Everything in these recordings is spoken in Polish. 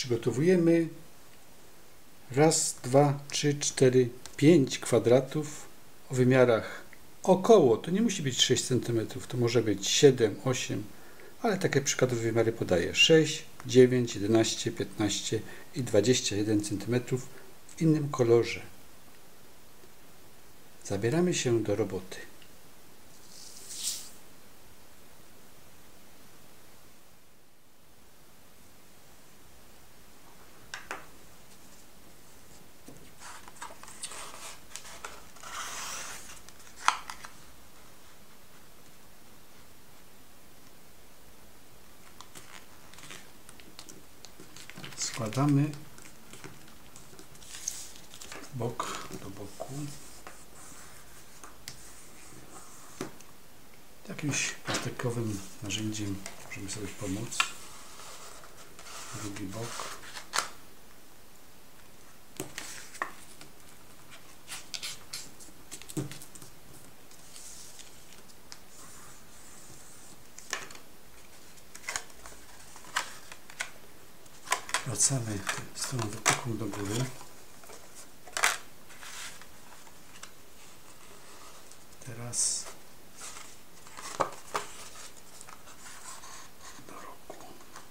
przygotowujemy 1, 2, 3, 4, 5 kwadratów o wymiarach około, to nie musi być 6 cm, to może być 7, 8, ale takie przykładowe wymiary podaję: 6, 9, 11, 15 i 21 cm w innym kolorze. Zabieramy się do roboty. Składamy bok do boku. Jakimś plastikowym narzędziem możemy sobie pomóc. Drugi bok. Wracamy stroną wypukłą do góry. Teraz do rogu.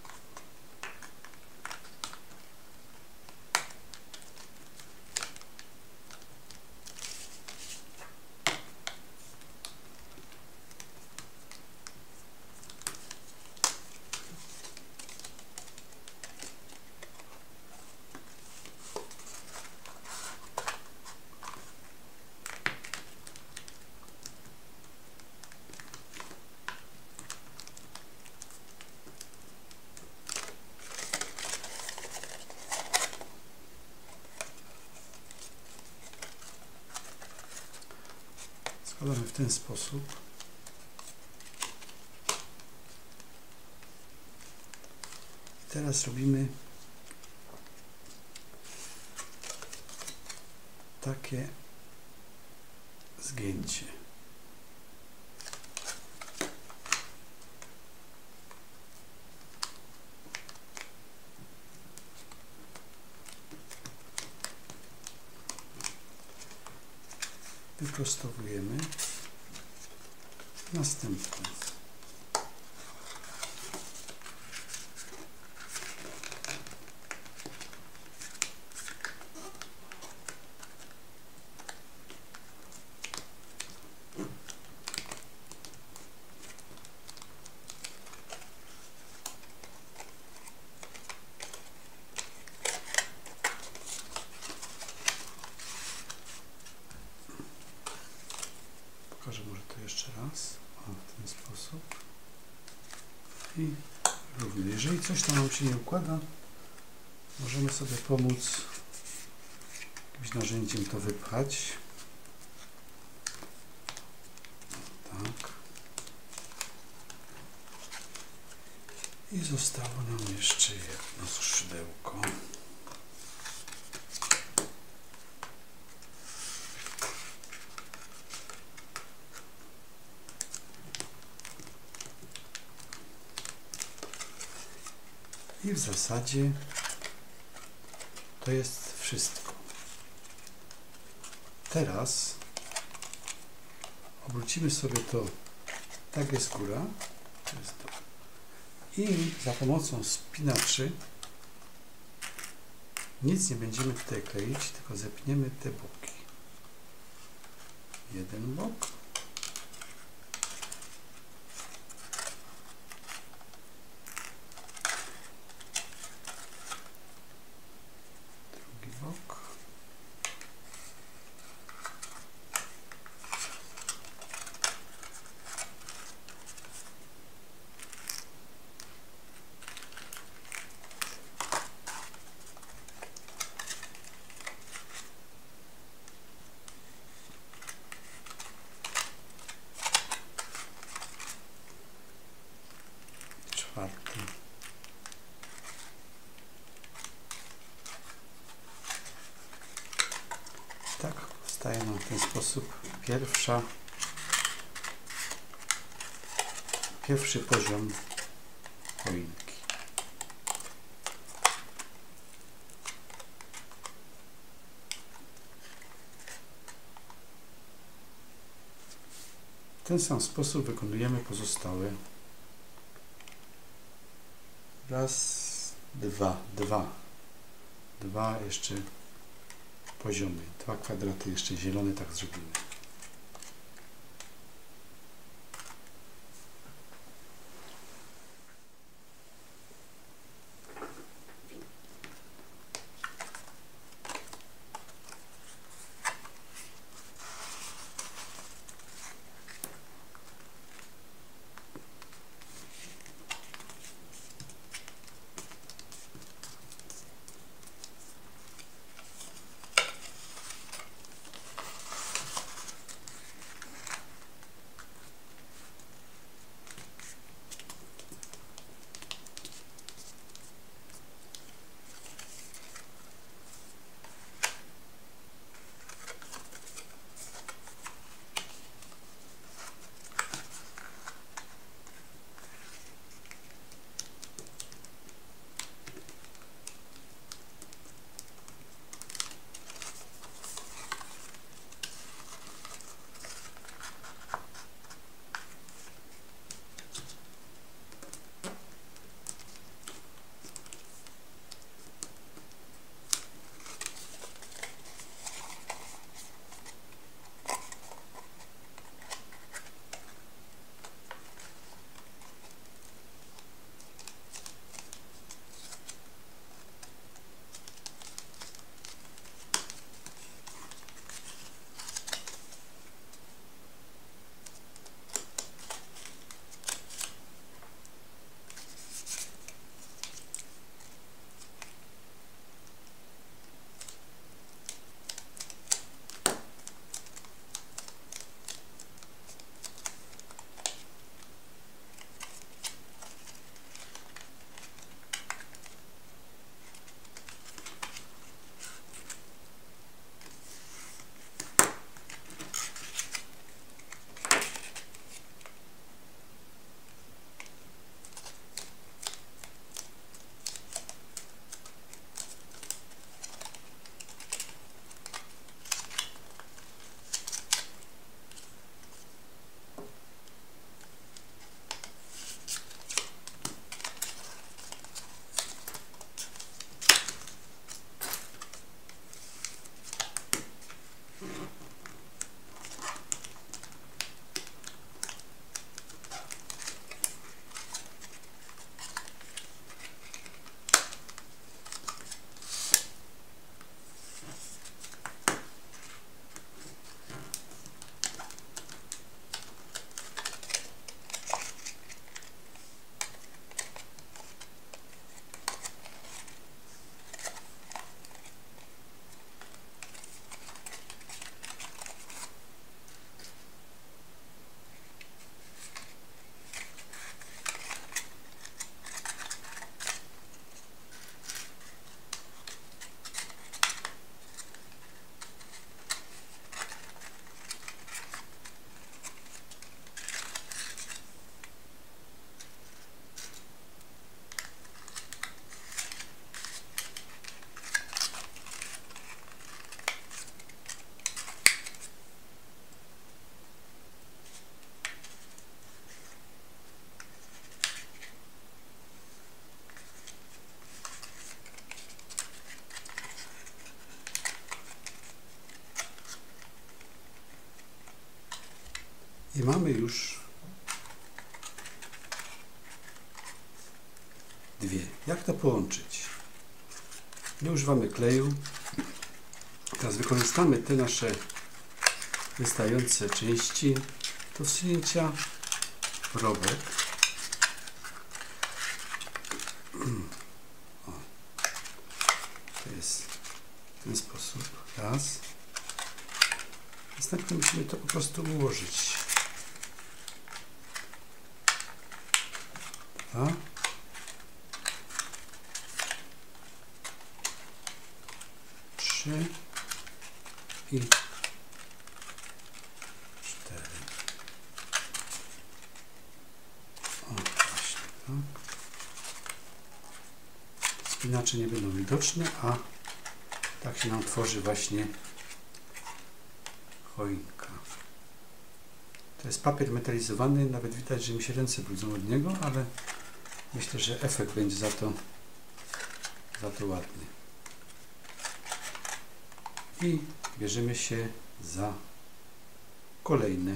Składamy w ten sposób. Teraz robimy takie zgięcie. Wyprostowujemy. Następnie pokażę może to jeszcze raz. O, w ten sposób. I równie. Jeżeli coś tam nam się nie układa, możemy sobie pomóc jakimś narzędziem to wypchać. Tak. I zostało nam jeszcze jedno skrzydełko. I w zasadzie to jest wszystko. Teraz obrócimy sobie to, tak jest góra, to jest to. I za pomocą spinaczy nic nie będziemy tutaj kleić, tylko zepniemy te boki. Jeden bok. Bok. Czwarty. Tak powstaje nam w ten sposób pierwszy poziom choinki. ten sam sposób wykonujemy pozostałe. Raz, dwa jeszcze poziomy, 2 kwadraty jeszcze zielone, tak zrobimy. I mamy już dwie. Jak to połączyć? Nie używamy kleju. Teraz wykorzystamy te nasze wystające części do wsunięcia probek. O, to jest w ten sposób. Raz. Następnie musimy to po prostu ułożyć. Dwa. Trzy. I 4. O, właśnie tak. Spinacze nie będą widoczne, a tak się nam tworzy właśnie choinka. To jest papier metalizowany, nawet widać, że mi się ręce brudzą od niego, ale myślę, że efekt będzie za to ładny. I bierzemy się za kolejne.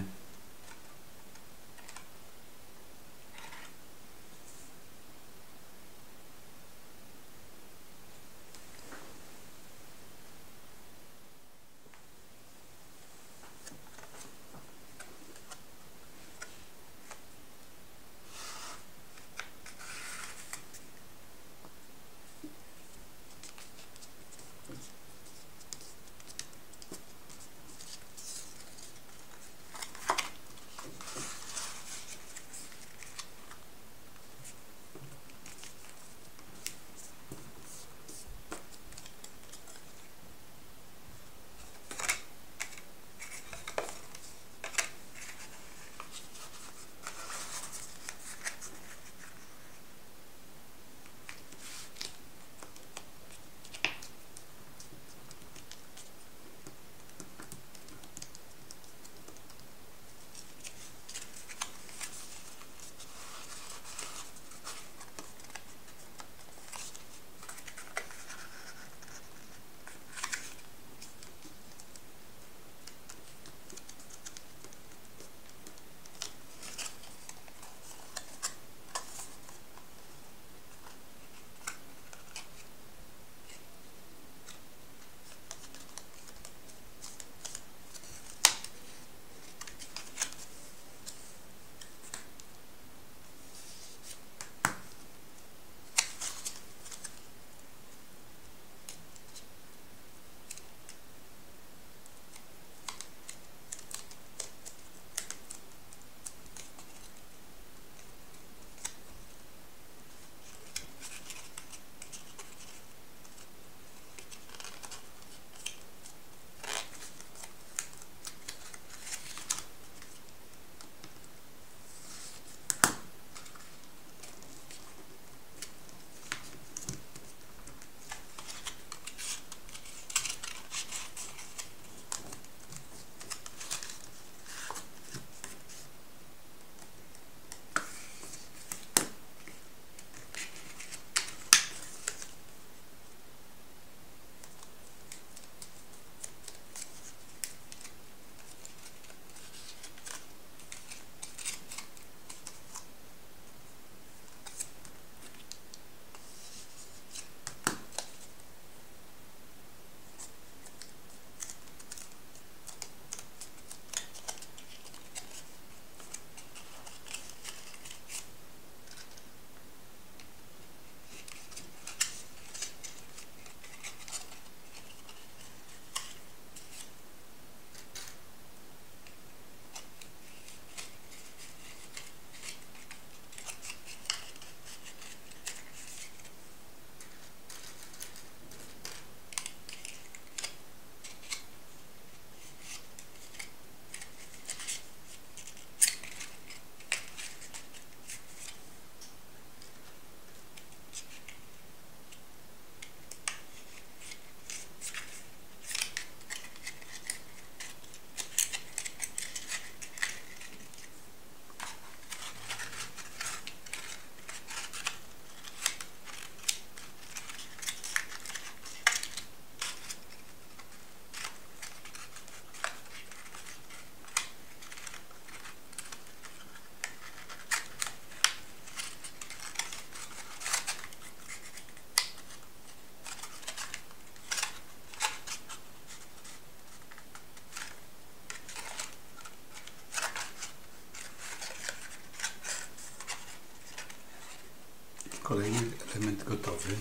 Kolejny element gotowy.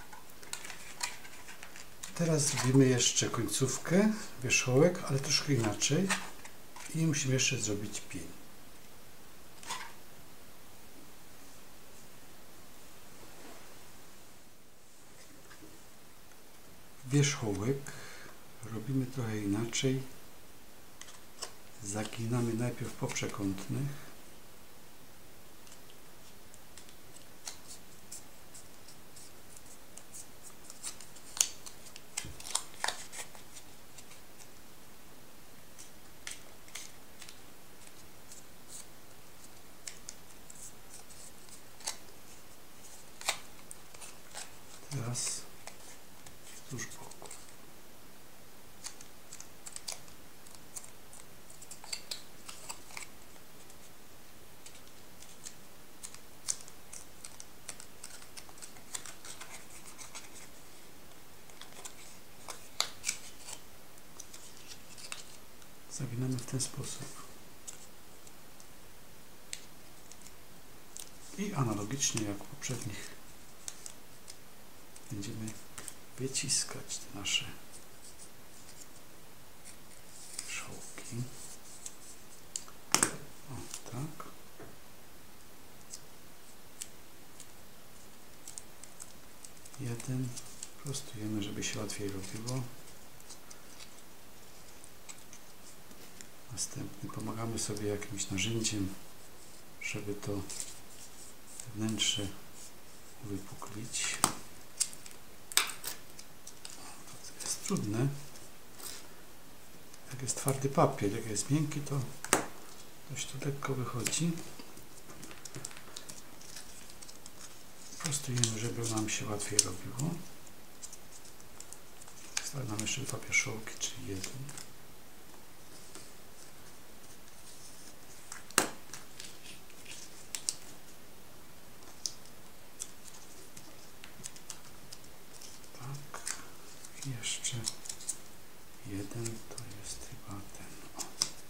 Teraz zrobimy jeszcze końcówkę, wierzchołek, ale troszkę inaczej i musimy jeszcze zrobić pień. Wierzchołek robimy trochę inaczej. Zaginamy najpierw po przekątnych. teraz wzdłuż boku. Zaginamy w ten sposób. I analogicznie jak w poprzednich będziemy wyciskać te nasze wierzchołki. O, tak. Jeden prostujemy, żeby się łatwiej robiło. Następny pomagamy sobie jakimś narzędziem, żeby to wnętrze uwypuklić. To jest trudne. Jak jest twardy papier, jak jest miękki, to dość to lekko wychodzi. Prostujemy, żeby nam się łatwiej robiło. Zostały nam jeszcze dwa wierzchołki, czyli jeden. Jeszcze jeden, to jest chyba ten. O.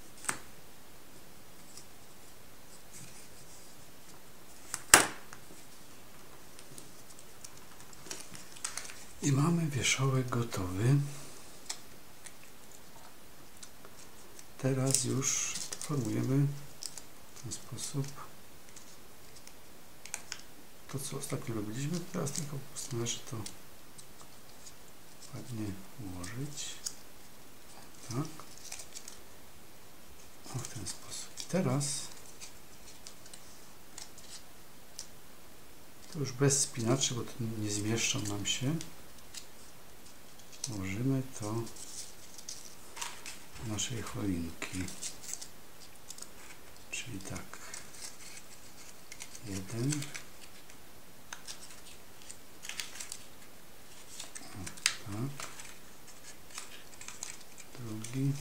I mamy wierzchołek gotowy. Teraz już formujemy w ten sposób to, co ostatnio robiliśmy. Teraz tylko po prostu należy to ładnie ułożyć. Tak. O, w ten sposób. I teraz to już bez spinaczy, bo to nie zmieszczą nam się. Włożymy to do naszej choinki. Czyli tak. Jeden. Tak. Drugi.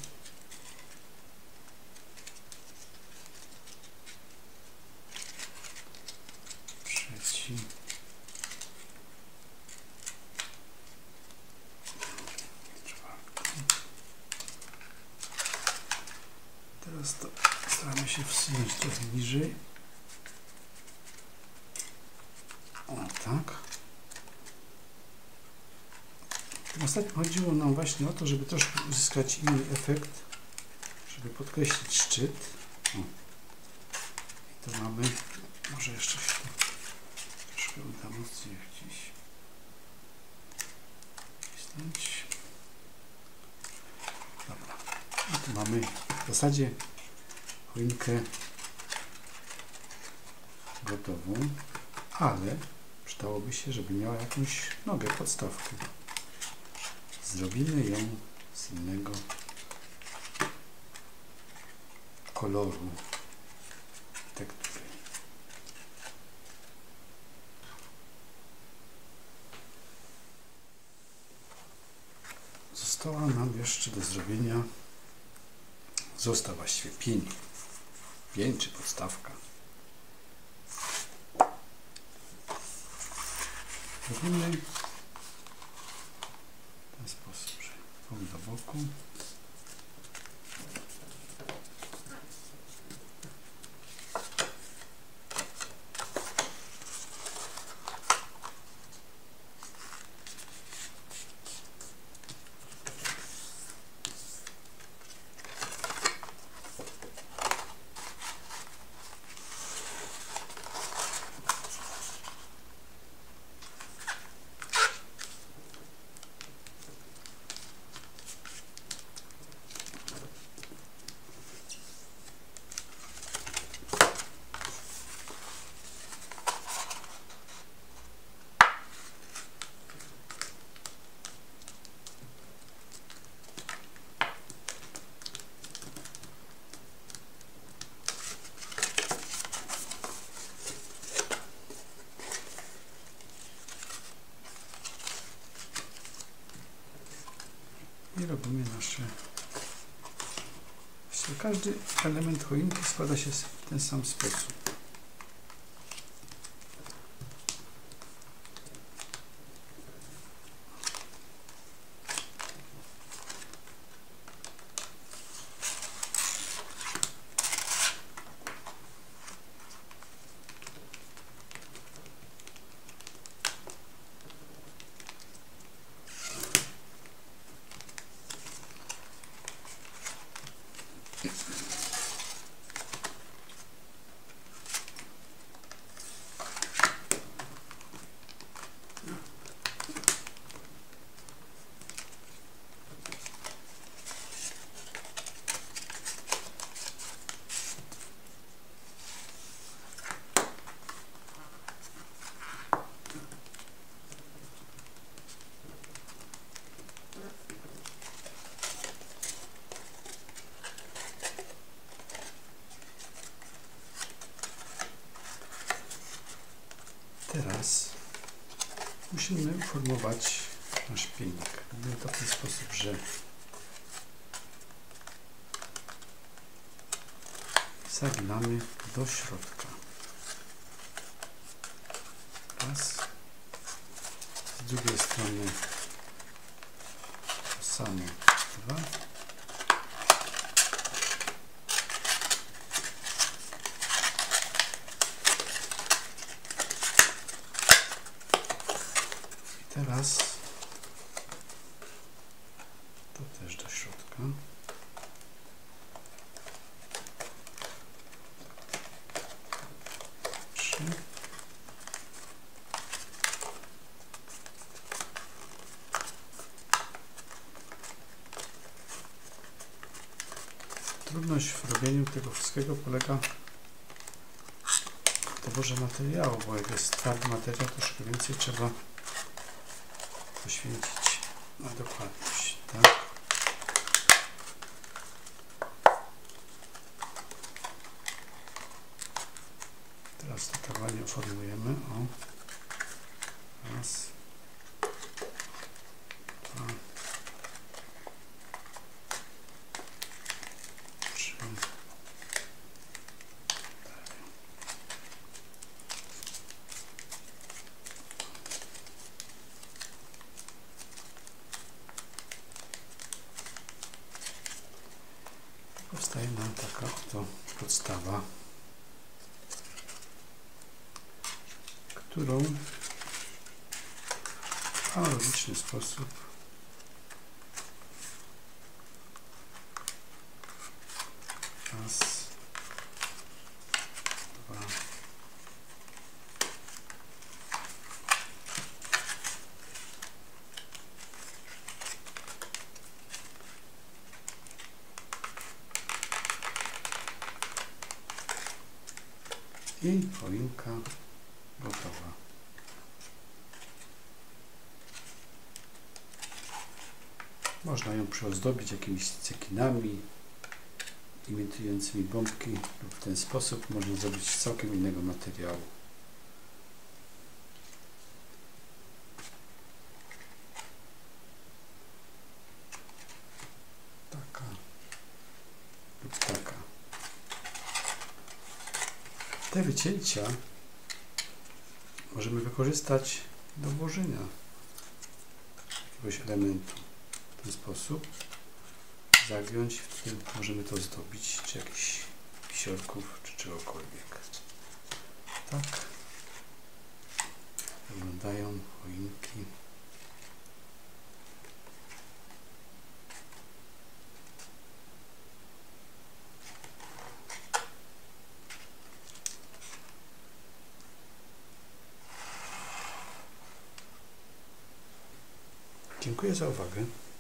Trzeci. Czwarty. Teraz to staramy się wsunąć trochę niżej. O, tak. Ostatnio chodziło nam właśnie o to, żeby troszkę uzyskać inny efekt, żeby podkreślić szczyt. O. I to mamy, może jeszcze się to troszkę uda mocniej gdzieś wcisnąć. Dobra. I tu mamy w zasadzie choinkę gotową, ale przydałoby się, żeby miała jakąś nogę, podstawkę. Zrobimy ją z innego koloru tektury. Została nam jeszcze do zrobienia, została właściwie pień czy podstawka. Robimy w ten sposób, że do boku. i robimy nasze. Każdy element choinki składa się w ten sam sposób. Teraz musimy uformować nasz pilnik. Robimy to w ten sposób, że zaginamy do środka. Raz. Z drugiej strony to samo. Dwa. Teraz to też do środka. Trzy. Trudność w robieniu tego wszystkiego polega w doborze materiału, bo jak jest twardy materiał, to troszkę więcej trzeba poświęcić na dokładność, tak? Teraz to tak ładnie formujemy. O. Raz. Dwa. Trzy. Powstaje nam taka oto podstawa, którą w analogiczny sposób raz, dwa, i choinka gotowa. Można ją przyozdobić jakimiś cekinami imitującymi bombki lub w ten sposób można zrobić z całkiem innego materiału. Taka lub taka. Te wycięcia możemy wykorzystać do włożenia jakiegoś elementu. W ten sposób zagiąć, wtedy możemy to zdobić, czy jakichś wisiorków, czy czegokolwiek. Tak wyglądają choinki. Dziękuję za uwagę.